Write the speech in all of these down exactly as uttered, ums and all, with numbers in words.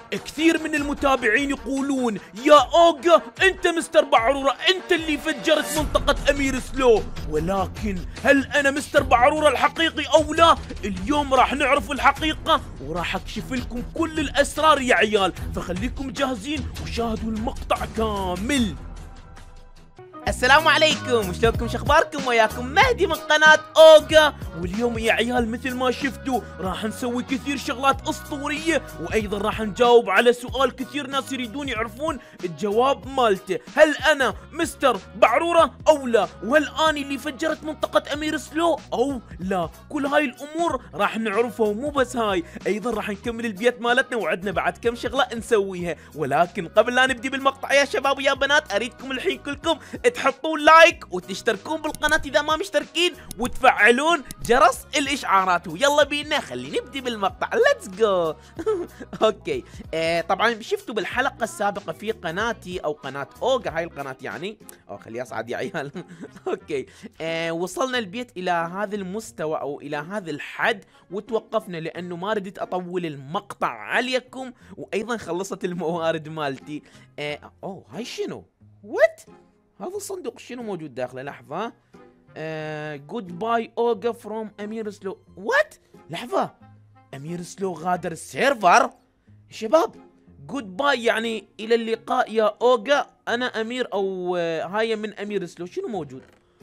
كثير من المتابعين يقولون يا اوجا انت مستر بعرورة، انت اللي فجرت منطقة امير سلو، ولكن هل انا مستر بعرورة الحقيقي او لا؟ اليوم راح نعرف الحقيقة وراح اكشف لكم كل الاسرار يا عيال، فخليكم جاهزين وشاهدوا المقطع كامل. السلام عليكم، شلونكم شخباركم؟ وياكم مهدي من قناة اوجا، واليوم يا عيال مثل ما شفتوا راح نسوي كثير شغلات اسطورية، وايضا راح نجاوب على سؤال كثير ناس يريدون يعرفون الجواب مالته، هل انا مستر بعرورة او لا؟ وهل اني اللي فجرت منطقة امير سلو او لا؟ كل هاي الامور راح نعرفها، ومو بس هاي، ايضا راح نكمل البيت مالتنا وعدنا بعد كم شغلة نسويها. ولكن قبل لا نبدي بالمقطع يا شباب ويا بنات، اريدكم الحين كلكم تحطون لايك وتشتركون بالقناة إذا ما مشتركين، وتفعلون جرس الإشعارات. ويلا بينا خلينا نبدي بالمقطع، ليتس جو. اوكي آه طبعا شفتوا بالحلقة السابقة في قناتي او قناة اوجا، هاي القناة يعني، او خليها اصعد يا عيال. اوكي آه وصلنا البيت الى هذا المستوى او الى هذا الحد وتوقفنا، لانه ما ردت اطول المقطع عليكم، وايضا خلصت الموارد مالتي. آه اوه هاي شنو؟ وات؟ هذا الصندوق شنو موجود داخله؟ لحظة. جود باي اوجا فروم امير سلو. وات؟ لحظة، امير سلو غادر السيرفر؟ شباب جود باي يعني الى اللقاء يا اوجا، انا امير او آه هاي من امير سلو. شنو موجود؟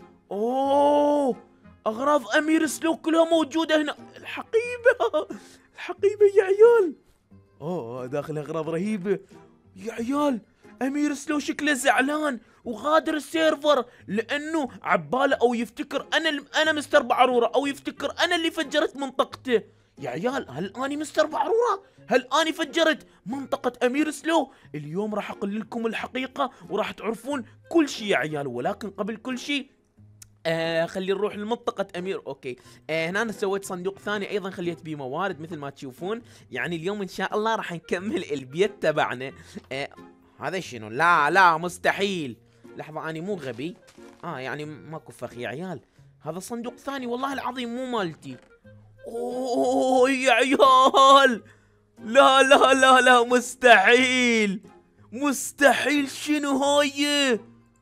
اوه اغراض امير سلو كلها موجودة هنا. الحقيبة الحقيبة يا عيال، اوه داخل اغراض رهيبة يا عيال. امير سلو شكله زعلان وغادر السيرفر، لانه عباله او يفتكر انا انا مستر بعرورة، او يفتكر انا اللي فجرت منطقته. يا عيال هل اني مستر بعرورة؟ هل اني فجرت منطقة امير سلو؟ اليوم راح اقول لكم الحقيقة وراح تعرفون كل شيء يا عيال. ولكن قبل كل شيء آه خلينا نروح لمنطقة امير. اوكي آه هنا انا سويت صندوق ثاني ايضا خليت بيه موارد مثل ما تشوفون، يعني اليوم ان شاء الله راح نكمل البيت تبعنا. آه هذا شنو؟ لا لا مستحيل. لحظة اني مو غبي، اه يعني ماكو فخ يا عيال، هذا صندوق ثاني والله العظيم مو مالتي. اوه يا عيال، لا لا لا لا مستحيل مستحيل. شنو هاي؟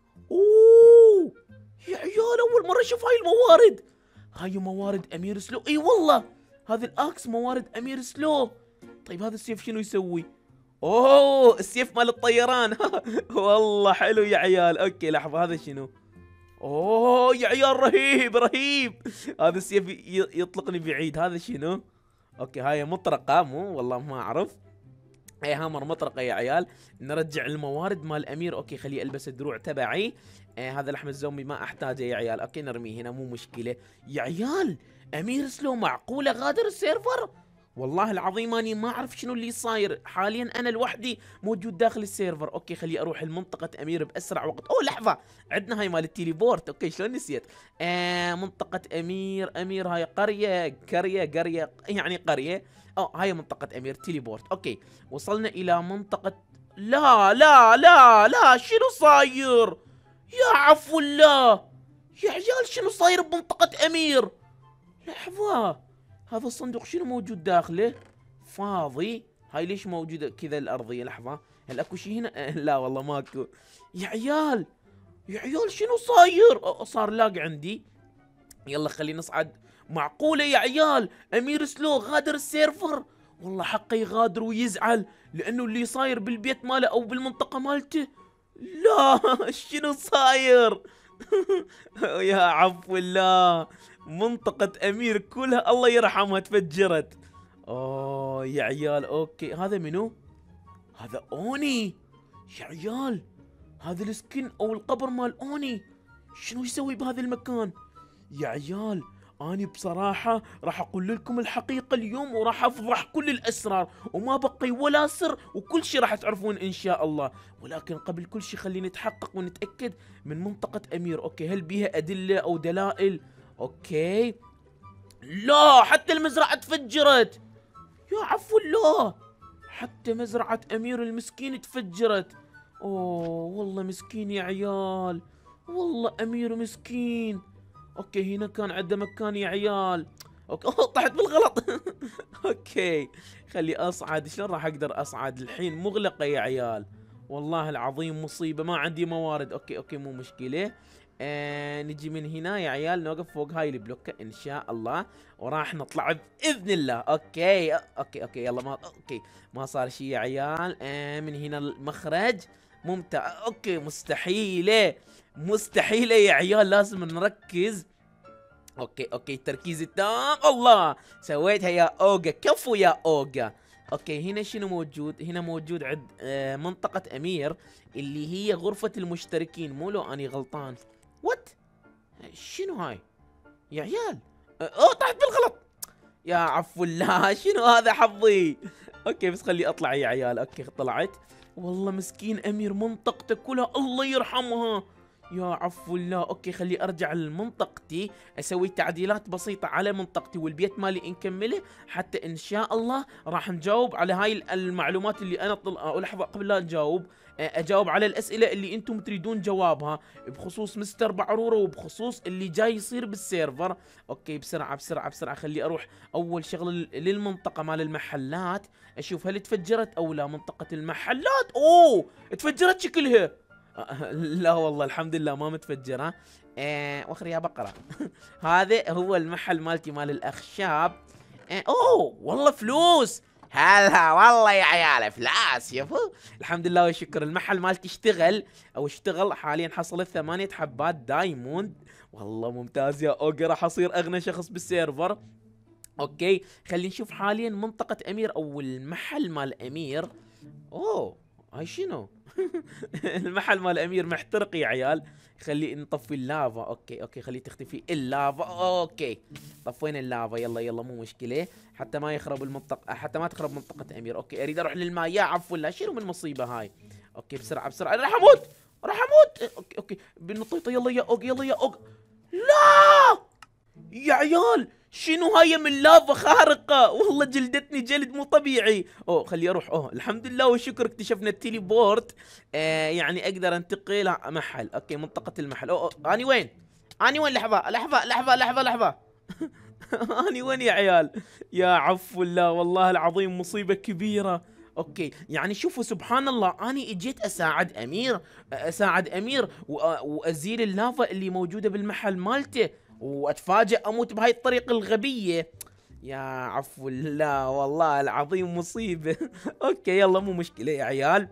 اوه يا عيال اول مرة اشوف هاي الموارد. هاي موارد امير سلو، اي والله هذا الاكس موارد امير سلو. طيب هذا السيف شنو يسوي؟ اوه السيف مال الطيران. والله حلو يا عيال. اوكي لحظة هذا شنو؟ اوه يا عيال رهيب رهيب، هذا السيف يطلقني بعيد. هذا شنو؟ اوكي هاي مطرقة، مو والله ما اعرف، اي هامر مطرقة يا عيال. نرجع الموارد مال امير. اوكي خليه البس الدروع تبعي. آه هذا لحم الزومبي ما احتاجه يا عيال. اوكي نرميه هنا مو مشكلة. يا عيال امير سلو معقولة غادر السيرفر؟ والله العظيم اني ما اعرف شنو اللي صاير حاليا، انا لوحدي موجود داخل السيرفر. اوكي خلي اروح لمنطقة امير باسرع وقت. اوه لحظة، عندنا هاي مال التليبورت. اوكي شلون نسيت؟ آه منطقة امير، امير هاي قرية قرية قرية يعني قرية. اه هاي منطقة امير تليبورت. اوكي وصلنا الى منطقة، لا لا لا لا شنو صاير؟ يا عفو الله يا عيال، شنو صاير بمنطقة امير؟ لحظة، هذا الصندوق شنو موجود داخله؟ فاضي. هاي ليش موجودة كذا الأرضية؟ لحظة، هل اكو شي هنا؟ لا والله ماكو. يا عيال يا عيال شنو صاير؟ صار لاق عندي. يلا خلينا نصعد. معقولة يا عيال أمير سلو غادر السيرفر؟ والله حقه يغادر ويزعل، لأنه اللي صاير بالبيت ماله أو بالمنطقة مالته. لا شنو صاير؟ يا عفو الله، منطقة أمير كلها الله يرحمها تفجرت. اوه يا عيال. اوكي هذا منو؟ هذا اوني يا عيال، هذا السكن او القبر مال اوني. شنو يسوي بهذا المكان؟ يا عيال اني بصراحة راح اقول لكم الحقيقة اليوم، وراح افضح كل الاسرار، وما بقي ولا سر، وكل شيء راح تعرفون ان شاء الله. ولكن قبل كل شيء خلينا نتحقق ونتأكد من منطقة امير. اوكي هل بيها ادلة او دلائل؟ اوكي لا حتى المزرعة تفجرت. يا عفو الله، حتى مزرعة امير المسكين تفجرت. اوه والله مسكين يا عيال، والله امير مسكين. اوكي هنا كان عنده مكان يا عيال. اوكي أوه طحت بالغلط. اوكي خلي اصعد. شلون راح اقدر اصعد الحين؟ مغلقة يا عيال، والله العظيم مصيبة، ما عندي موارد. اوكي اوكي مو مشكلة. آه نجي من هنا يا عيال، نوقف فوق هاي البلوكة ان شاء الله، وراح نطلع باذن الله. اوكي اوكي اوكي يلا، ما اوكي ما صار شيء يا عيال. آه من هنا المخرج ممتاز. اوكي مستحيلة مستحيلة يا عيال، لازم نركز. اوكي اوكي التركيز التام. الله سويتها يا اوجا، كفو يا اوجا. اوكي هنا شنو موجود؟ هنا موجود عند آه منطقة امير اللي هي غرفة المشتركين، مو لو اني غلطان؟ وات شنو هاي يا عيال؟ اوه طحت بالغلط يا عفو الله. شنو هذا حظي؟ اوكي بس خلي اطلع يا عيال. اوكي طلعت. والله مسكين امير منطقته كلها الله يرحمها يا عفو الله. اوكي خلي ارجع لمنطقتي، اسوي تعديلات بسيطة على منطقتي والبيت مالي نكمله، حتى ان شاء الله راح نجاوب على هاي المعلومات اللي انا طل... لحظة قبل لا نجاوب، اجاوب على الاسئلة اللي انتم تريدون جوابها بخصوص مستر بعرورة وبخصوص اللي جاي يصير بالسيرفر. اوكي بسرعة بسرعة بسرعة خلي اروح اول شغلة للمنطقة مال المحلات، اشوف هل تفجرت او لا. منطقة المحلات اوه تفجرت شكلها. لا والله الحمد لله ما متفجرة. آه وخر يا بقرة. هذا هو المحل مالتي مال الأخشاب. آه أوه والله فلوس. هلا والله يا عيال فلاس يفو. الحمد لله والشكر. المحل مالتي اشتغل او اشتغل حاليا، حصلت ثمانية حبات دايموند. والله ممتاز يا اوجا، راح اصير اغنى شخص بالسيرفر. اوكي خلينا نشوف حاليا منطقة امير او المحل مال امير. اوه هاي شنو؟ المحل مال امير محترق يا عيال. خلي نطفي اللافا. اوكي اوكي خلي تختفي اللافا. اوكي طفينا اللافا. يلا يلا مو مشكله، حتى ما يخرب المنطقه، حتى ما تخرب منطقه امير. اوكي اريد اروح للماء يا عفو الله. شنو من مصيبه هاي؟ اوكي بسرعه بسرعه، راح اموت راح اموت. اوكي اوكي بالنطيطه. يلا يا اوج يلا يا اوج. لا يا عيال شنو هاي من لافا خارقة؟ والله جلدتني جلد مو طبيعي. اوه خلي اروح. اوه الحمد لله والشكر اكتشفنا التليبورت. آه يعني اقدر انتقل محل. اوكي منطقة المحل. اوه, أوه. اني وين؟ اني وين؟ لحظة لحظة لحظة لحظة لحظة. اني وين يا عيال؟ يا عفو الله والله العظيم مصيبة كبيرة. اوكي يعني شوفوا سبحان الله، اني اجيت اساعد امير، اساعد امير وازيل اللافا اللي موجودة بالمحل مالته، واتفاجئ اموت بهاي الطريقة الغبية. يا عفو الله والله العظيم مصيبة. اوكي يلا مو مشكلة يا عيال.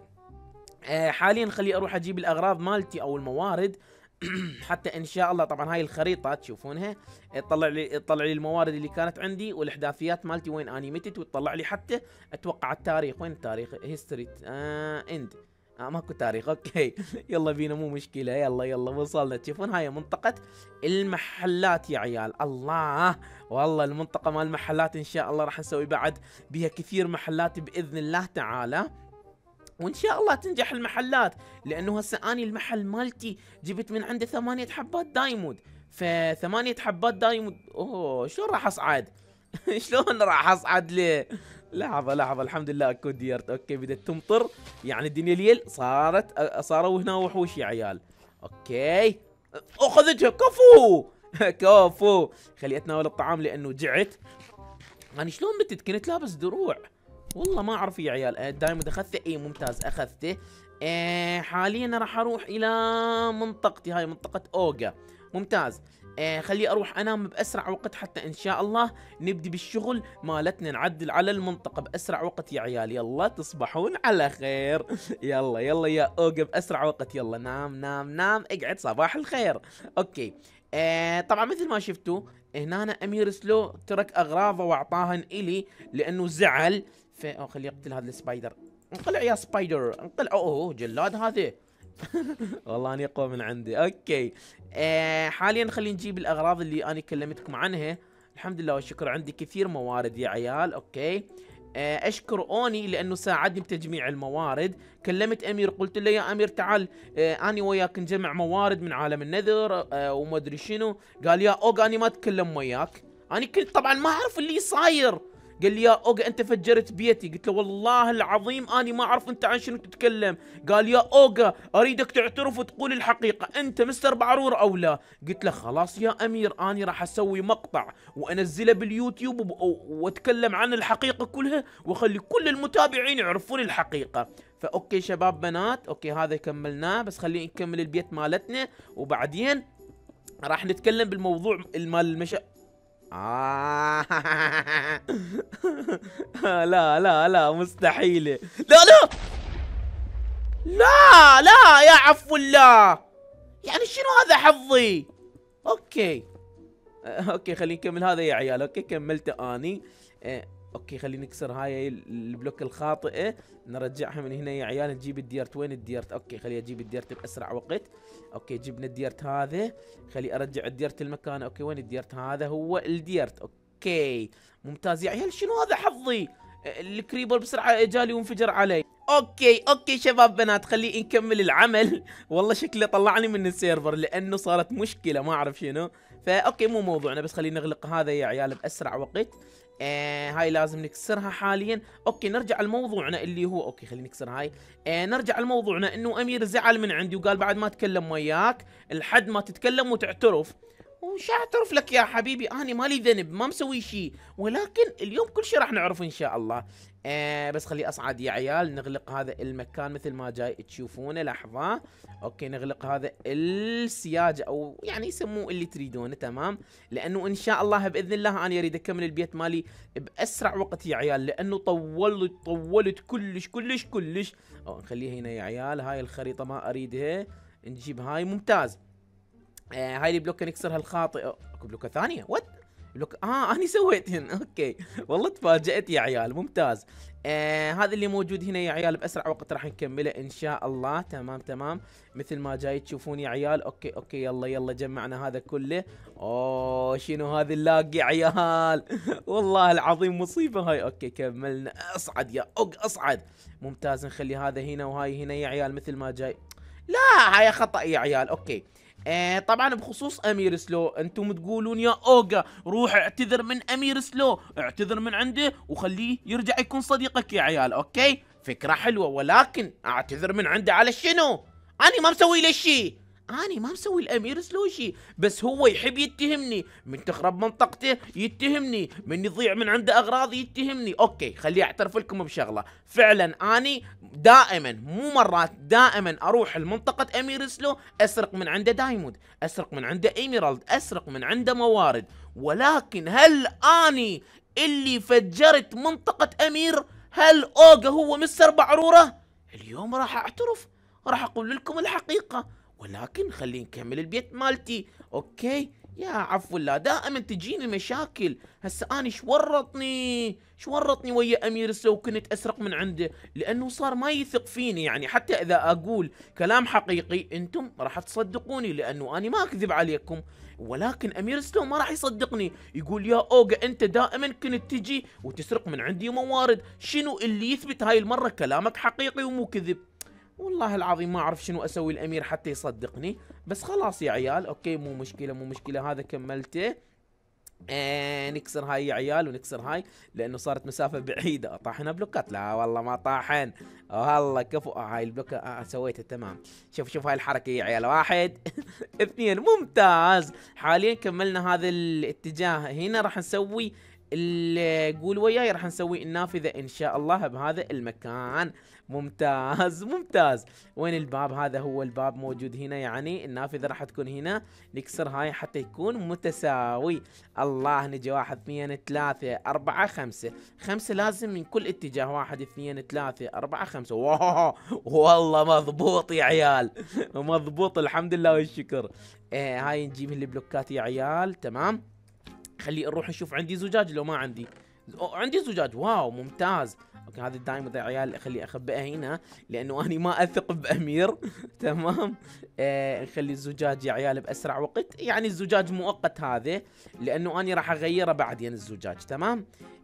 آه حاليا خلي اروح اجيب الاغراض مالتي او الموارد. حتى ان شاء الله طبعا هاي الخريطة تشوفونها تطلع لي تطلع لي الموارد اللي كانت عندي والاحداثيات مالتي وين اني متت، وتطلع لي حتى اتوقع التاريخ. وين التاريخ؟ هيستوري آه اند آه ماكو تاريخ. اوكي يلا بينا مو مشكلة. يلا يلا وصلنا. تشوفون هاي منطقة المحلات يا عيال. الله والله المنطقة مال المحلات ان شاء الله راح نسوي بعد بها كثير محلات باذن الله تعالى، وان شاء الله تنجح المحلات، لانه هسه اني المحل مالتي جبت من عنده ثمانية حبات دايموند. فثمانية حبات دايموند اوه شلون راح اصعد؟ شلون راح اصعد ليه؟ لحظة لحظة الحمد لله اكو ديرت. اوكي بدت تمطر يعني الدنيا ليل صارت، صاروا هنا وحوش يا عيال. اوكي اخذتها كفو. كفو خلي اتناول الطعام لانه جعت. انا شلون متت؟ كنت لابس دروع والله ما اعرف يا عيال. دايموند اخذته؟ اي ممتاز اخذته. آه حاليا راح اروح الى منطقتي هاي منطقة اوجا. ممتاز. آه خلي اروح انام باسرع وقت حتى ان شاء الله نبدي بالشغل مالتنا، نعدل على المنطقة باسرع وقت يا عيال. يلا تصبحون على خير. يلا يلا يا اوجا باسرع وقت. يلا نام نام نام اقعد صباح الخير. اوكي آه طبعا مثل ما شفتوا هنا أنا امير سلو ترك اغراضه واعطاهن الي لانه زعل. ف أو خلي يقتل هذا السبايدر. انقلع يا سبايدر انقلع. اوه جلاد هذا. والله اني اقوى من عندي. اوكي آه حاليا خلينا نجيب الاغراض اللي انا كلمتكم عنها. الحمد لله والشكر عندي كثير موارد يا عيال. اوكي آه اشكر اوني لانه ساعدني بتجميع الموارد. كلمت امير قلت له يا امير تعال آه اني وياك نجمع موارد من عالم النذر آه وما ادري شنو. قال يا اوغ اني ما اتكلم وياك، اني كنت طبعا ما اعرف اللي صاير. قال لي يا اوجا انت فجرت بيتي. قلت له والله العظيم اني ما اعرف انت عن شنو تتكلم. قال يا اوجا اريدك تعترف وتقول الحقيقه، انت مستر بعرور او لا؟ قلت له خلاص يا امير اني راح اسوي مقطع وانزله باليوتيوب واتكلم عن الحقيقه كلها واخلي كل المتابعين يعرفون الحقيقه. فاوكي شباب بنات، اوكي هذا كملناه، بس خلينا نكمل البيت مالتنا وبعدين راح نتكلم بالموضوع مال المشا آه لا لا لا مستحيلة، لا لا لا لا يا عفو الله، يعني شنو هذا حظي؟ اوكي اوكي خلينا نكمل هذا يا عيال. اوكي كملته اني. اه اوكي خلينا نكسر هاي البلوك الخاطئة، نرجعها من هنا يا عيال. نجيب الديرت، وين الديرت؟ اوكي خلي اجيب الديرت باسرع وقت. اوكي جبنا الديرت هذا، خلي ارجع الديرت المكان. اوكي وين الديرت؟ هذا هو الديرت. اوكي ممتاز يا عيال. شنو هذا حظي؟ الكريبر بسرعة اجالي وانفجر علي. اوكي اوكي شباب بنات خلي نكمل العمل. والله شكله طلعني من السيرفر لانه صارت مشكلة ما اعرف شنو. فاوكي مو موضوعنا، بس خلينا نغلق هذا يا عيال باسرع وقت. آه هاي لازم نكسرها حاليا. اوكي نرجع لموضوعنا اللي هو، اوكي خلينا نكسر هاي. آه نرجع لموضوعنا انه امير زعل من عندي وقال بعد ما اتكلم وياك لحد ما تتكلم وتعترف. وش اعترف لك يا حبيبي؟ انا مالي ذنب، ما مسوي شيء، ولكن اليوم كل شيء راح نعرف ان شاء الله. آه بس خلي اصعد يا عيال. نغلق هذا المكان مثل ما جاي تشوفونه. لحظة. اوكي نغلق هذا السياج او يعني يسموه اللي تريدونه، تمام؟ لانه ان شاء الله باذن الله انا اريد اكمل البيت مالي باسرع وقت يا عيال، لانه طولت طولت كلش كلش كلش. او نخليها هنا يا عيال. هاي الخريطة ما اريدها، نجيب هاي. ممتاز. آه هاي البلوكة نكسرها الخاطئة. اكو بلوكة ثانية؟ وات؟ بلوك اه اني سويتهن. اوكي والله تفاجأت يا عيال. ممتاز. آه هذا اللي موجود هنا يا عيال باسرع وقت راح نكمله ان شاء الله. تمام تمام مثل ما جاي تشوفون يا عيال. اوكي اوكي يلا يلا جمعنا هذا كله. اوه شنو هذا اللاق يا عيال والله العظيم مصيبة هاي. اوكي كملنا. اصعد يا اوج اصعد. ممتاز نخلي هذا هنا وهاي هنا يا عيال مثل ما جاي. لا هاي خطأ يا عيال. اوكي آه طبعا بخصوص امير سلو، انتم تقولون يا اوجا روح اعتذر من امير سلو، اعتذر من عنده وخليه يرجع يكون صديقك يا عيال. اوكي فكرة حلوة، ولكن اعتذر من عنده على شنو؟ اني ما مسوي له شيء، اني ما مسوي الامير سلو شيء، بس هو يحب يتهمني. من تخرب منطقته يتهمني، من يضيع من عنده اغراض يتهمني. اوكي خليه اعترف لكم بشغله، فعلا اني دائما مو مرات دائما اروح لمنطقه امير سلو اسرق من عنده دايموند، اسرق من عنده ايميرالد، اسرق من عنده موارد. ولكن هل اني اللي فجرت منطقه امير؟ هل اوجا هو مستر بعروره؟ اليوم راح اعترف، راح اقول لكم الحقيقه، ولكن خلينا نكمل البيت مالتي. اوكي يا عفو الله دائما تجيني مشاكل. هسه اني شورطني شورطني ويا امير سلو كنت اسرق من عنده، لانه صار ما يثق فيني. يعني حتى اذا اقول كلام حقيقي انتم راح تصدقوني لانه اني ما اكذب عليكم، ولكن امير سلو ما راح يصدقني. يقول يا اوجا انت دائما كنت تجي وتسرق من عندي موارد. شنو اللي يثبت هاي المره كلامك حقيقي ومو كذب؟ والله العظيم ما اعرف شنو اسوي الامير حتى يصدقني. بس خلاص يا عيال اوكي مو مشكله مو مشكله. هذا كملته. آه نكسر هاي يا عيال ونكسر هاي لانه صارت مسافه بعيده. طاحنا بلوكات؟ لا والله ما طاحن. والله كفو. آه هاي البلوكه آه سويتها تمام. شوف شوف هاي الحركه يا عيال. واحد اثنين. ممتاز. حاليا كملنا هذا الاتجاه. هنا راح نسوي قول وياي، راح نسوي النافذه ان شاء الله بهذا المكان. ممتاز ممتاز. وين الباب؟ هذا هو الباب موجود هنا، يعني النافذة راح تكون هنا. نكسر هاي حتى يكون متساوي. الله نجي واحد اثنين ثلاثة أربعة خمسة. خمسة لازم من كل اتجاه. واحد اثنين ثلاثة أربعة خمسة. واو والله مضبوط يا عيال مضبوط الحمد لله والشكر. آه هاي نجيب البلوكات يا عيال. تمام خلي نروح نشوف عندي زجاج لو ما عندي. عندي زجاج. واو ممتاز. اوكي هذا الدايموند يا عيال خلي اخبئها هنا لانه اني ما اثق بامير. تمام آه نخلي الزجاج يا عيال باسرع وقت. يعني الزجاج مؤقت هذا لانه اني راح اغيره بعدين الزجاج. تمام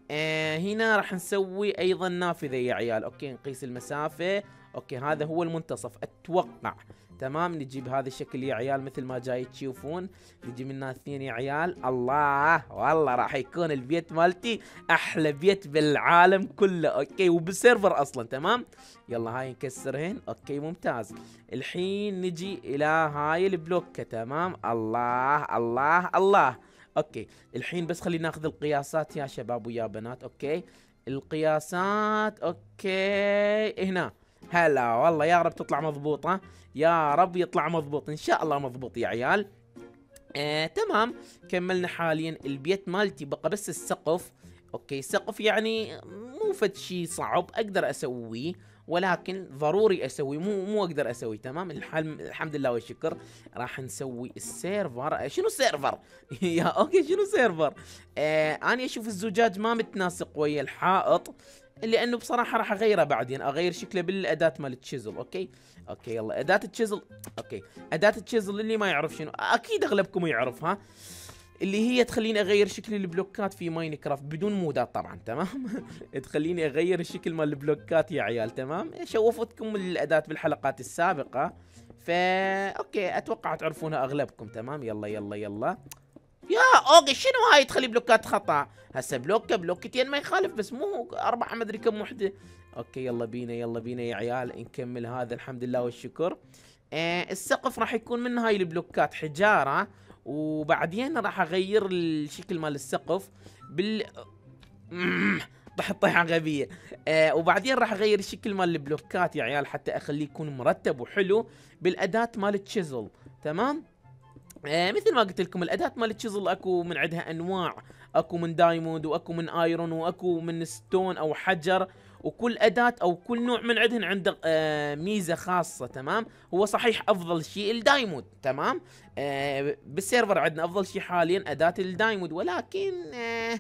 آه هنا راح نسوي ايضا نافذة يا عيال. اوكي نقيس المسافة. اوكي هذا هو المنتصف اتوقع. تمام نجيب هذا الشكل يا عيال مثل ما جاي تشوفون. نجي منها اثنين يا عيال. الله والله راح يكون البيت مالتي احلى بيت بالعالم كله. اوكي وبالسيرفر اصلا. تمام يلا هاي نكسرهن. اوكي ممتاز. الحين نجي الى هاي البلوكة. تمام الله الله الله. اوكي الحين بس خلينا ناخذ القياسات يا شباب ويا بنات. اوكي القياسات. اوكي هنا. هلا والله يا رب تطلع مضبوطة. يا رب يطلع مضبوط ان شاء الله مضبوط يا عيال. آه تمام كملنا حاليا البيت مالتي بقى بس السقف. اوكي سقف يعني مو فد شي صعب اقدر اسويه ولكن ضروري اسوي مو مو اقدر اسوي. تمام الحل الحمد لله والشكر. راح نسوي السيرفر. شنو سيرفر؟ يا اوكي شنو سيرفر؟ آه انا اشوف الزجاج ما متناسق ويا الحائط لانه بصراحه راح اغيره بعدين. اغير شكله بالاداه مال تشيزل. اوكي اوكي يلا اداه تشيزل. اوكي اداه تشيزل اللي ما يعرف شنو اكيد اغلبكم يعرفها. اللي هي تخليني اغير شكل البلوكات في ماينكرافت بدون مودات طبعا. تمام تخليني اغير الشكل مال البلوكات يا عيال. تمام شوفتكم الاداة بالحلقات السابقة فا اوكي اتوقع تعرفونها اغلبكم. تمام يلا يلا يلا. يا اوكي شنو هاي تخلي بلوكات خطا؟ هسه بلوكه بلوكتين ما يخالف بس مو اربعة ما ادري كم وحده. اوكي يلا بينا يلا بينا يا عيال نكمل هذا الحمد لله والشكر. آه السقف راح يكون من هاي البلوكات حجاره وبعدين راح اغير الشكل مال السقف بال طحت طيحه غبيه. آه وبعدين راح اغير الشكل مال البلوكات يا عيال حتى اخليه يكون مرتب وحلو بالاداه مال تشيزل. تمام آه مثل ما قلت لكم الاداه مال تشيزل اكو من عندها انواع. اكو من دايموند واكو من ايرون واكو من ستون او حجر وكل اداه او كل نوع من عندهن عنده آه ميزه خاصه. تمام هو صحيح افضل شيء الدايموند. تمام آه بالسيرفر عندنا افضل شيء حاليا اداه الدايموند ولكن آه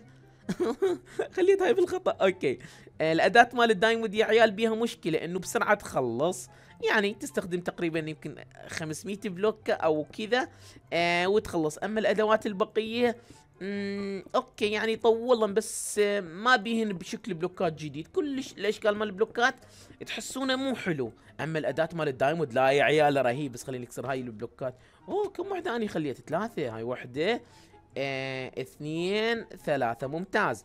خليت هاي بالخطا. اوكي آه الاداه مال الدايموند يا عيال بيها مشكله انه بسرعه تخلص. يعني تستخدم تقريبا يمكن خمسمية بلوكه او كذا آه وتخلص. اما الادوات البقيه امم اوكي يعني يطولن بس ما بيهن بشكل بلوكات جديد. كل الاشكال مال البلوكات تحسونه مو حلو. اما الاداه مال الدايموند لا يا عيال رهيب. بس خلينا نكسر هاي البلوكات. اوه كم وحده اني خليت ثلاثه. هاي وحده اه اثنين ثلاثه ممتاز.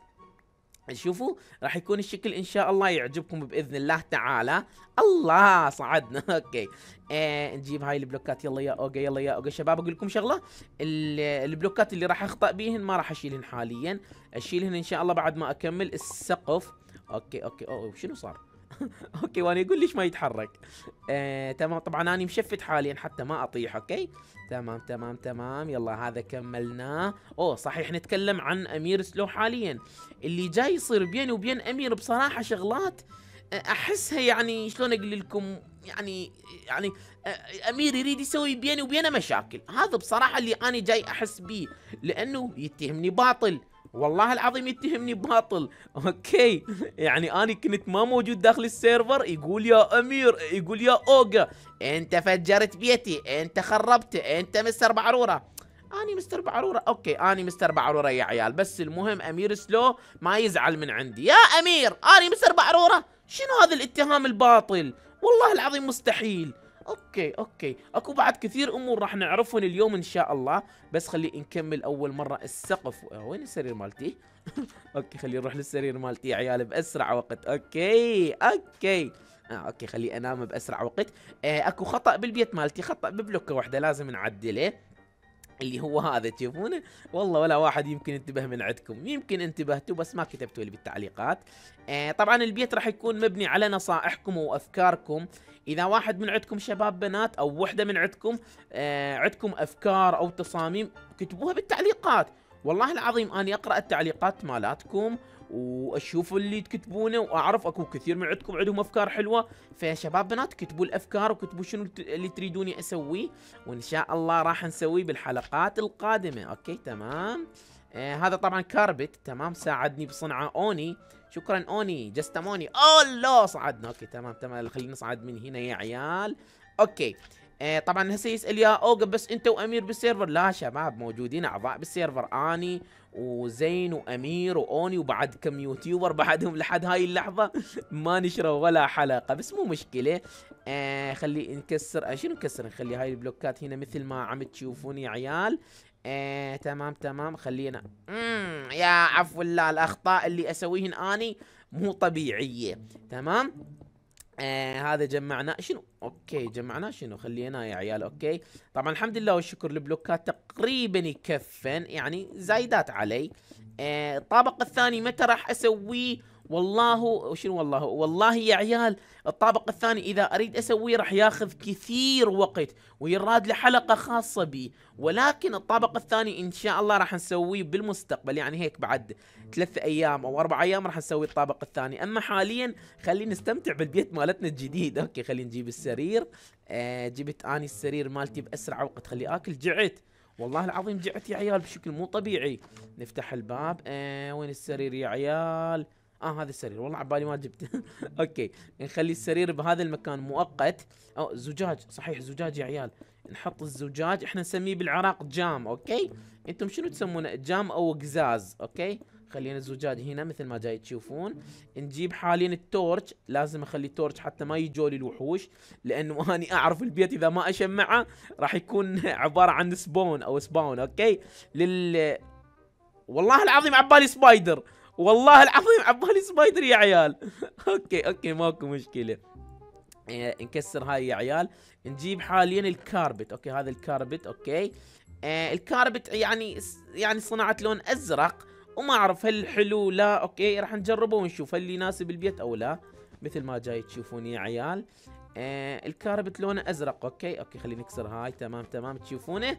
شوفوا راح يكون الشكل ان شاء الله يعجبكم باذن الله تعالى. الله صعدنا. اوكي آه نجيب هاي البلوكات. يلا يا اوجا يلا يا اوجا شباب اقول لكم شغله. البلوكات اللي راح اخطا بيهن ما راح اشيلهن حاليا. اشيلهن ان شاء الله بعد ما اكمل السقف. اوكي اوكي اوه شنو صار؟ اوكي وانا يقول ليش ما يتحرك. آه تمام طبعا انا مشفت حاليا حتى ما اطيح. اوكي تمام تمام تمام يلا هذا كملناه. اوه صحيح نتكلم عن امير سلو حاليا. اللي جاي يصير بيني وبين امير بصراحه شغلات احسها يعني شلون اقول لكم يعني يعني امير يريد يسوي بيني وبينه مشاكل. هذا بصراحه اللي انا جاي احس بيه لانه يتهمني باطل. والله العظيم يتهمني باطل. اوكي يعني انا كنت ما موجود داخل السيرفر يقول يا امير يقول يا اوجا انت فجرت بيتي انت خربته انت مستر بعروره. اني مستر بعروره. اوكي اني مستر بعروره يا عيال بس المهم امير سلو ما يزعل من عندي. يا امير اني مستر بعروره؟ شنو هذا الاتهام الباطل؟ والله العظيم مستحيل. اوكي اوكي اكو بعد كثير امور راح نعرفهم اليوم ان شاء الله. بس خلي نكمل اول مره السقف. وين السرير مالتي؟ اوكي خلي نروح للسرير مالتي يا عيال باسرع وقت. اوكي اوكي آه اوكي خلي انام باسرع وقت. آه اكو خطا بالبيت مالتي. خطا ببلوكه واحده لازم نعدله اللي هو هذا تشوفونه. والله ولا واحد يمكن انتبه من عندكم. يمكن انتبهتوا بس ما كتبتوا لي بالتعليقات. آه طبعا البيت راح يكون مبني على نصائحكم وافكاركم. اذا واحد من عندكم شباب بنات او وحده من عندكم آه عندكم افكار او تصاميم كتبوها بالتعليقات. والله العظيم اني اقرا التعليقات مالاتكم واشوف اللي تكتبونه واعرف اكو كثير من عندكم عندهم افكار حلوه. فشباب بنات كتبوا الافكار وكتبوا شنو اللي تريدوني اسويه وان شاء الله راح نسويه بالحلقات القادمه. اوكي تمام آه هذا طبعا كاربت. تمام ساعدني بصنعه اوني. شكرا اوني جستموني. الله صعدنا. اوكي تمام تمام خلينا نصعد من هنا يا عيال. اوكي آه طبعا هسه يسال يا اوجا بس انت وامير بالسيرفر. لا شباب، موجودين اعضاء بالسيرفر، اني وزين وامير واوني وبعد كم يوتيوبر بعدهم لحد هاي اللحظه ما نشروا ولا حلقه، بس مو مشكله. آه خلي نكسر، آه شنو نكسر، نخلي هاي البلوكات هنا مثل ما عم تشوفون يا عيال. آه تمام تمام، خلينا مم يا عفو الله، الاخطاء اللي اسويهن اني مو طبيعيه. تمام. آه هذا جمعنا شنو، اوكي جمعنا شنو، خلينا يا عيال. اوكي طبعا الحمد لله والشكر، البلوكات تقريبا يكفن، يعني زايدات علي. آه الطابق الثاني متى راح اسويه؟ والله شنو والله والله يا عيال، الطابق الثاني اذا اريد اسويه راح ياخذ كثير وقت ويراد لي حلقه خاصه بي، ولكن الطابق الثاني ان شاء الله راح نسويه بالمستقبل، يعني هيك بعد ثلاث ايام او اربع ايام راح نسوي الطابق الثاني. اما حاليا خلينا نستمتع بالبيت مالتنا الجديد. اوكي خلينا نجيب السرير. آه جبت اني السرير مالتي باسرع وقت، خلي اكل، جعت والله العظيم جعت يا عيال بشكل مو طبيعي. نفتح الباب. آه وين السرير يا عيال؟ اه هذا السرير، والله عبالي ما جبت. اوكي نخلي السرير بهذا المكان مؤقت. او زجاج، صحيح زجاج يا عيال، نحط الزجاج، احنا نسميه بالعراق جام. اوكي انتم شنو تسمونه، جام او قزاز؟ اوكي خلينا الزجاج هنا مثل ما جاي تشوفون. نجيب حاليا التورج، لازم اخلي تورج حتى ما يجولي الوحوش، لانه اني اعرف البيت اذا ما اشمعه راح يكون عباره عن سبون او سباون. اوكي لل والله العظيم عبالي سبايدر، والله العظيم عبالي سبايدر يا عيال. اوكي اوكي ماكو مشكله. آه نكسر هاي يا عيال. نجيب حاليا الكاربت. اوكي هذا الكاربت. اوكي آه الكاربت يعني يعني صناعه لون ازرق، وما اعرف هل حلو لا. اوكي راح نجربه ونشوف هل يناسب البيت او لا، مثل ما جاي تشوفون يا عيال. آه الكاربت لونه ازرق. اوكي اوكي خلينا نكسر هاي. تمام تمام تشوفونه.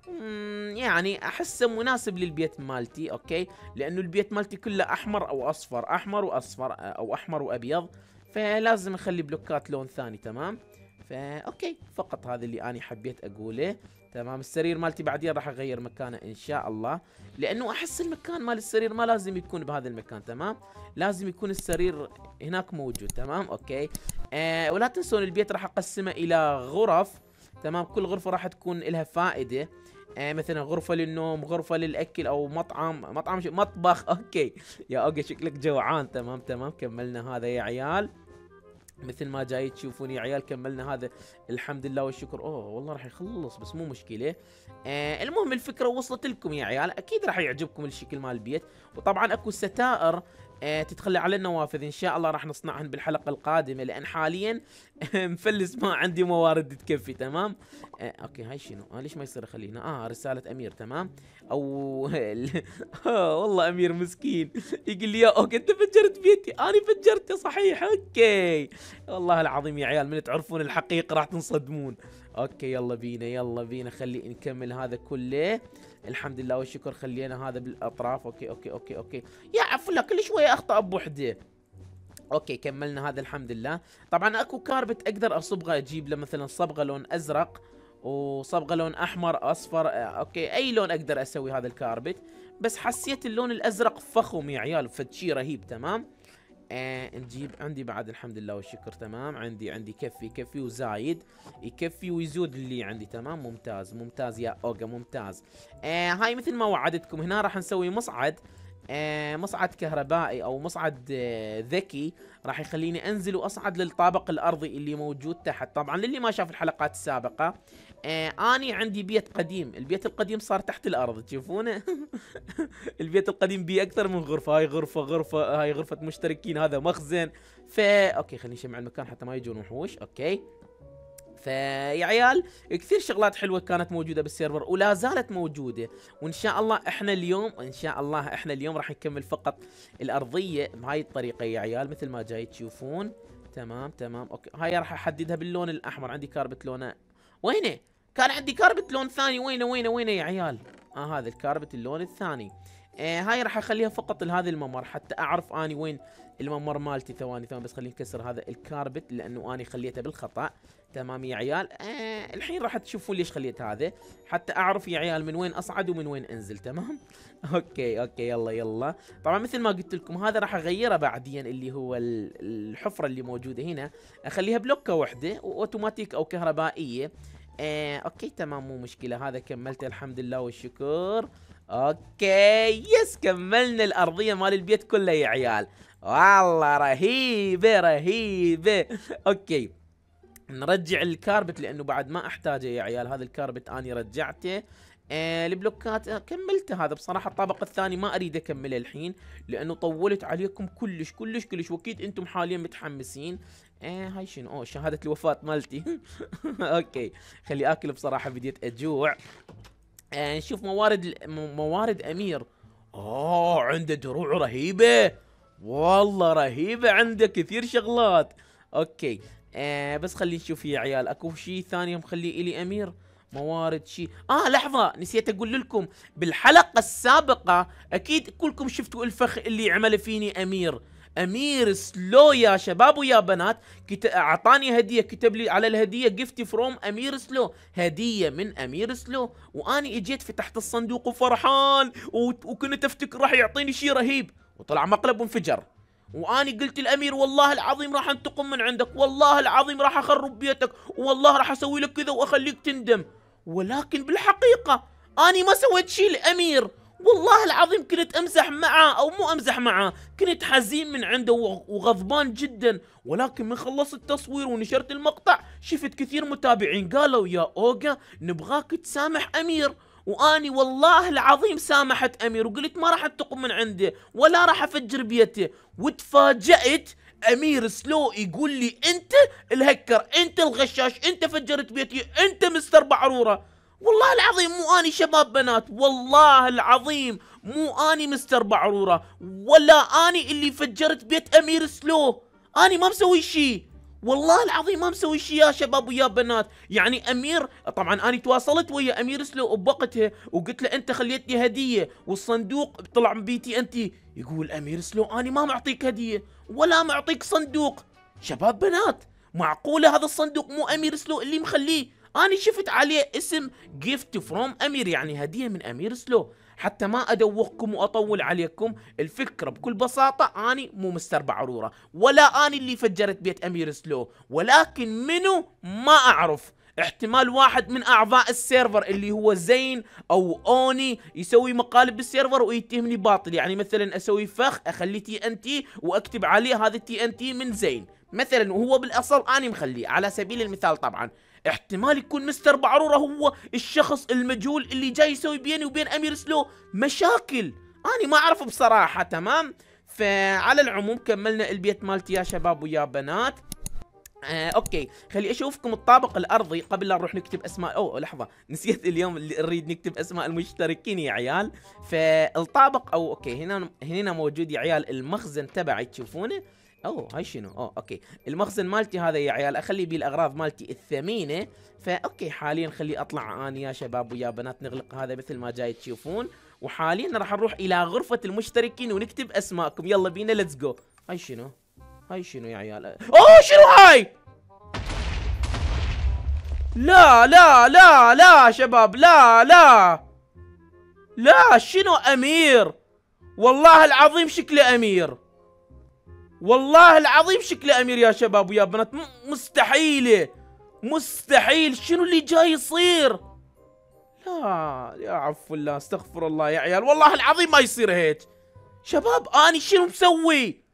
يعني احسه مناسب للبيت مالتي. اوكي لانه البيت مالتي كله احمر او اصفر، احمر واصفر او احمر وابيض، فلازم اخلي بلوكات لون ثاني. تمام فا اوكي فقط هذا اللي انا حبيت اقوله. تمام السرير مالتي بعدين راح اغير مكانه ان شاء الله، لانه احس المكان مال السرير ما لازم يكون بهذا المكان. تمام لازم يكون السرير هناك موجود. تمام اوكي آه ولا تنسون البيت راح اقسمه الى غرف. تمام كل غرفة راح تكون لها فائدة. آه مثلا غرفة للنوم، غرفة للأكل أو مطعم، مطعم شو مطبخ. أوكي يا أوكي شكلك جوعان. تمام تمام كملنا هذا يا عيال، مثل ما جاي تشوفون يا عيال كملنا هذا الحمد لله والشكر. اوه والله راح يخلص بس مو مشكله. آه المهم الفكره وصلت لكم يا عيال، اكيد راح يعجبكم الشكل مال البيت. وطبعا اكو ستائر آه تتخلى على النوافذ، ان شاء الله راح نصنعهن بالحلقه القادمه، لان حاليا مفلس ما عندي موارد تكفي. تمام آه اوكي هاي شنو؟ آه ليش ما يصير خلينا اه رساله امير. تمام او آه والله امير مسكين يقول لي يا اوكي انت فجرت بيتي، انا فجرته صحيح. اوكي والله العظيم يا عيال من تعرفون الحقيقه راح تنصدمون. اوكي يلا بينا يلا بينا خلي نكمل هذا كله. الحمد لله والشكر خلينا هذا بالاطراف. اوكي اوكي اوكي اوكي يا عفوا لا كل شويه اخطا بوحده. اوكي كملنا هذا الحمد لله. طبعا اكو كاربت اقدر اصبغه، اجيب له مثلا صبغه لون ازرق وصبغه لون احمر اصفر. آه اوكي اي لون اقدر اسوي هذا الكاربت، بس حسيت اللون الازرق فخم يا عيال فشي رهيب. تمام آه نجيب عندي بعد الحمد لله والشكر. تمام عندي عندي يكفي يكفي وزايد يكفي ويزود اللي عندي. تمام ممتاز ممتاز يا اوجا ممتاز. آه هاي مثل ما وعدتكم هنا راح نسوي مصعد، آه مصعد كهربائي او مصعد آه ذكي، راح يخليني انزل واصعد للطابق الارضي اللي موجود تحت. طبعا للي ما شاف الحلقات السابقه آه اني عندي بيت قديم، البيت القديم صار تحت الارض تشوفونه. البيت القديم بيه اكثر من غرفه، هاي غرفه غرفه هاي غرفه مشتركين، هذا مخزن. فا اوكي خليني نشمع المكان حتى ما يجون وحوش. اوكي فيا عيال كثير شغلات حلوه كانت موجوده بالسيرفر ولا زالت موجوده، وان شاء الله احنا اليوم ان شاء الله احنا اليوم راح نكمل فقط الارضيه بهاي الطريقه يا عيال مثل ما جاي تشوفون. تمام تمام اوكي هاي راح احددها باللون الاحمر. عندي كاربت لونه وينه؟ كان عندي كاربت لون ثاني، وينه وينه وينه يا عيال؟ اه هذا الكاربت اللون الثاني. آه هاي راح اخليها فقط لهذا الممر حتى اعرف اني وين الممر مالتي. ثواني ثواني بس خليني نكسر هذا الكاربت لانه اني خليته بالخطا. تمام يا عيال آه الحين راح تشوفون ليش خليت هذا، حتى اعرف يا عيال من وين اصعد ومن وين انزل. تمام اوكي اوكي يلا يلا. طبعا مثل ما قلت لكم هذا راح اغيره بعدين، اللي هو الحفره اللي موجوده هنا اخليها بلوكه واحده واوتوماتيك او كهربائيه. آه اوكي تمام مو مشكلة، هذا كملته الحمد لله والشكر. اوكي يس كملنا الارضية مال البيت كله يا عيال، والله رهيبة رهيبة. اوكي نرجع الكاربت لانه بعد ما احتاجه يا عيال، هذا الكاربت اني رجعته. آه البلوكات آه كملته، هذا بصراحة الطابق الثاني ما اريد اكمله الحين لانه طولت عليكم كلش كلش كلش، واكيد انتم حاليا متحمسين. آه هاي شنو؟ اوه شهادة الوفاة مالتي. اوكي خلي اكل بصراحة، بديت اجوع. آه نشوف موارد موارد امير. اوه عنده دروع رهيبة، والله رهيبة، عنده كثير شغلات. اوكي آه بس خلي نشوف يا عيال اكو شيء ثاني مخليه الي امير. موارد شيء اه لحظة نسيت اقول لكم، بالحلقة السابقة اكيد كلكم شفتوا الفخ اللي عمل فيني امير. امير سلو يا شباب ويا بنات، كت... اعطاني هدية، كتب لي على الهدية جيفتي فروم امير سلو، هدية من امير سلو، واني اجيت فتحت الصندوق وفرحان و... وكنت افتكر راح يعطيني شيء رهيب، وطلع مقلب وانفجر. واني قلت الامير والله العظيم راح انتقم من عندك، والله العظيم راح اخرب بيتك، والله راح اسوي لك كذا واخليك تندم. ولكن بالحقيقة اني ما سويت شيء لامير، والله العظيم كنت امزح معه، او مو امزح معه، كنت حزين من عنده وغضبان جدا. ولكن من خلصت التصوير ونشرت المقطع شفت كثير متابعين قالوا يا اوغا نبغاك تسامح امير، واني والله العظيم سامحت امير وقلت ما راح انتقم من عنده ولا راح افجر بيته. وتفاجأت امير سلو يقول لي انت الهكر، انت الغشاش، انت فجرت بيتي، انت مستر بعرورة. والله العظيم مو اني شباب بنات، والله العظيم مو اني مستر بعرورة، ولا اني اللي فجرت بيت امير سلو، اني ما مسوي شيء، والله العظيم ما مسوي شيء يا شباب ويا بنات. يعني امير طبعا اني تواصلت ويا امير سلو بوقتها وقلت له انت خليتني هديه والصندوق طلع من بيتي انت. يقول امير سلو اني ما معطيك هديه ولا معطيك صندوق. شباب بنات معقوله هذا الصندوق مو امير سلو اللي مخليه؟ اني شفت عليه اسم جيفت فروم امير، يعني هديه من امير سلو. حتى ما ادوخكم واطول عليكم، الفكره بكل بساطه اني مو مستر بعروره، ولا اني اللي فجرت بيت امير سلو، ولكن منو ما اعرف. احتمال واحد من اعضاء السيرفر اللي هو زين او اوني يسوي مقالب بالسيرفر ويتهمني باطل، يعني مثلا اسوي فخ اخلي تي ان تي واكتب عليه هذا التي ان تي من زين مثلا، وهو بالاصل اني مخليه على سبيل المثال. طبعا احتمال يكون مستر بعرورة هو الشخص المجهول اللي جاي يسوي بيني وبين امير سلو مشاكل، اني ما اعرف بصراحة. تمام، فعلى العموم كملنا البيت مالتي يا شباب ويا بنات. آه، اوكي خلي اشوفكم الطابق الارضي قبل لا نروح نكتب اسماء. اوه لحظه نسيت اليوم اللي نريد نكتب اسماء المشتركين يا عيال. فالطابق او اوكي هنا هنا موجود يا عيال المخزن تبعي تشوفونه. اوه هاي شنو؟ اوه اوكي المخزن مالتي هذا يا عيال اخلي بيه الاغراض مالتي الثمينه. فاوكي حاليا خلي اطلع اني يا شباب ويا بنات نغلق هذا مثل ما جاي تشوفون. وحاليا راح نروح الى غرفه المشتركين ونكتب اسماءكم. يلا بينا ليتس جو. هاي شنو؟ هاي شنو يا عيال؟ اوه شنو هاي؟ لا لا لا لا شباب لا لا لا شنو امير؟ والله العظيم شكله امير، والله العظيم شكله امير يا شباب ويا بنات. مستحيله مستحيل، شنو اللي جاي يصير؟ لا يا عفو الله استغفر الله يا عيال، والله العظيم ما يصير هيك. شباب اني شنو مسوي؟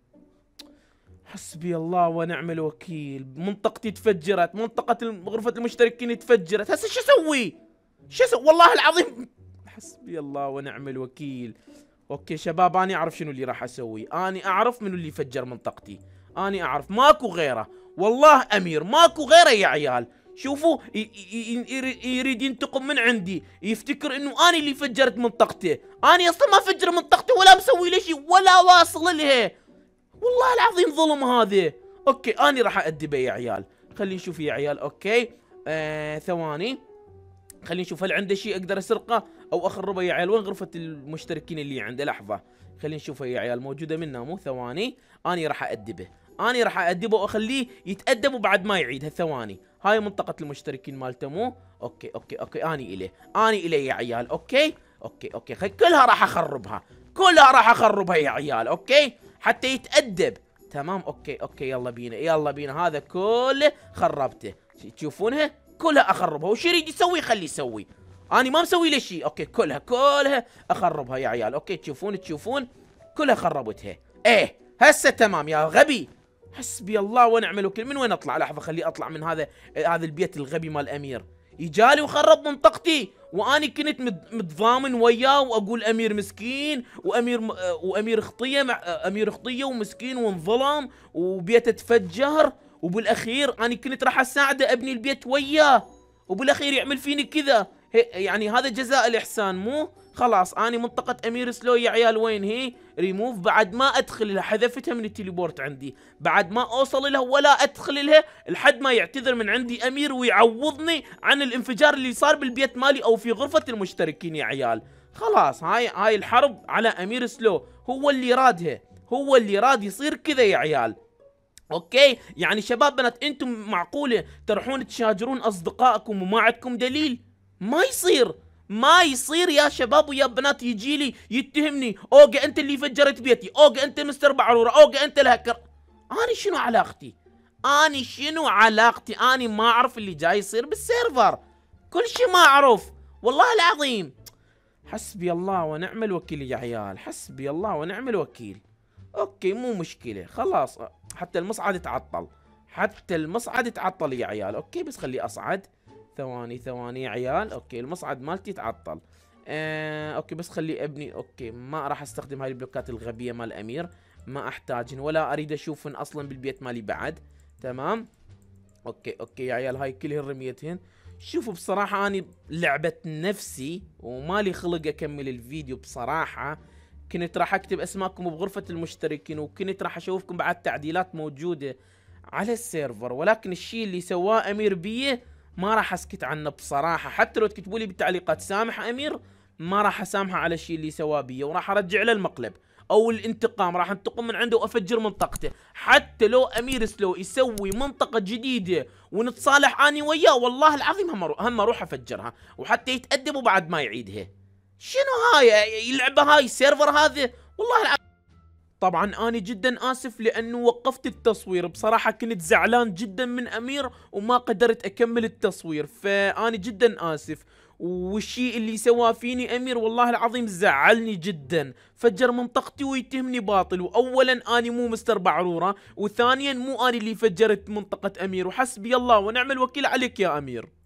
حسبي الله ونعم الوكيل، منطقتي تفجرت، منطقة غرفة المشتركين تفجرت، هسه شو اسوي؟ شو اسوي؟ والله العظيم حسبي الله ونعم الوكيل. اوكي شباب اني اعرف شنو اللي راح اسوي، اني اعرف منو اللي فجر منطقتي، اني اعرف ماكو غيره، والله امير ماكو غيره يا عيال. شوفوا يريد ينتقم من عندي، يفتكر انه اني اللي فجرت منطقته، اني اصلا ما فجر منطقته ولا مسوي له شيء ولا واصل لها، والله العظيم ظلم هذا. اوكي اني راح ادبه يا عيال، خلينا نشوف يا عيال. اوكي آه ثواني خلينا نشوف هل عنده شيء اقدر اسرقه او اخربه يا عيال. وين غرفة المشتركين اللي عنده؟ لحظة خلينا نشوفها يا عيال، موجودة منها مو؟ ثواني اني راح ادبه، اني راح ادبه واخليه يتأدب وبعد ما يعيدها. ثواني هاي منطقة المشتركين مالته مو؟ اوكي اوكي اوكي اني اليه اني اليه يا عيال. اوكي اوكي اوكي خي كلها راح اخربها، كلها راح اخربها يا عيال. اوكي حتى يتأدب. تمام اوكي اوكي يلا بينا يلا بينا، هذا كله خربته تشوفونها كلها اخربها، وش يريد يسوي خليه يسوي، اني ما مسوي له شيء. اوكي كلها كلها اخربها يا عيال. اوكي تشوفون تشوفون كلها خربتها. ايه هسه تمام يا غبي. حسبي الله ونعم الوكيل. من وين اطلع؟ لحظه خليه اطلع من هذا هذا البيت الغبي مال امير. يجالي وخرب منطقتي، واني كنت متضامن وياه واقول امير مسكين وامير م... وامير خطيه مع امير خطيه ومسكين وانظلم وبيته تفجر، وبالاخير اني كنت راح اساعده ابني البيت وياه، وبالاخير يعمل فيني كذا. يعني هذا جزاء الاحسان مو؟ خلاص اني منطقة امير سلو يا عيال وين هي؟ ريموف. بعد ما ادخل لها حذفتها من التليبورت عندي، بعد ما اوصل لها ولا ادخل لها لحد ما يعتذر من عندي امير ويعوضني عن الانفجار اللي صار بالبيت مالي او في غرفة المشتركين يا عيال. خلاص هاي هاي الحرب على امير سلو، هو اللي رادها، هو اللي راد يصير كذا يا عيال. اوكي يعني شباب بنات انتم معقولة تروحون تشاجرون اصدقائكم وما عندكم دليل؟ ما يصير، ما يصير يا شباب ويا بنات. يجي لي يتهمني اوجا انت اللي فجرت بيتي، اوجا انت مستر بعرورة، اوجا انت الهكر. اني شنو علاقتي؟ اني شنو علاقتي؟ اني ما اعرف اللي جاي يصير بالسيرفر، كل شيء ما اعرف والله العظيم. حسبي الله ونعم الوكيل يا عيال، حسبي الله ونعم الوكيل. اوكي مو مشكلة خلاص، حتى المصعد تعطل، حتى المصعد تعطل يا عيال. اوكي بس خلي اصعد، ثواني ثواني يا عيال. اوكي المصعد مالتي تعطل. آه، اوكي بس خلي ابني. اوكي ما راح استخدم هاي البلوكات الغبية مال امير، ما احتاجهن ولا اريد اشوفهن اصلا بالبيت مالي بعد. تمام اوكي اوكي يا عيال هاي كلهن رميتهن. شوفوا بصراحة اني لعبت نفسي ومالي خلق اكمل الفيديو بصراحة. كنت راح اكتب اسماءكم بغرفة المشتركين، وكنت راح اشوفكم بعد تعديلات موجودة على السيرفر، ولكن الشيء اللي سواه امير بيه ما راح اسكت عنه بصراحة. حتى لو تكتبوا لي بالتعليقات سامح امير، ما راح اسامحه على الشيء اللي سواه بيه، وراح ارجع له المقلب او الانتقام، راح انتقم من عنده وافجر منطقته. حتى لو امير سلو يسوي منطقة جديدة ونتصالح اني وياه، والله العظيم هم هم اروح افجرها، وحتى يتأدب وبعد ما يعيدها. شنو هاي اللعبة هاي السيرفر هذا والله العظيم. طبعا أنا جدا آسف لأنه وقفت التصوير، بصراحة كنت زعلان جدا من أمير وما قدرت أكمل التصوير، فأنا جدا آسف. والشيء اللي سواه فيني أمير والله العظيم زعلني جدا، فجر منطقتي ويتهمني باطل. وأولا أنا مو مستر بعرورة، وثانيا مو أنا اللي فجرت منطقة أمير، وحسبي الله ونعم الوكيل عليك يا أمير.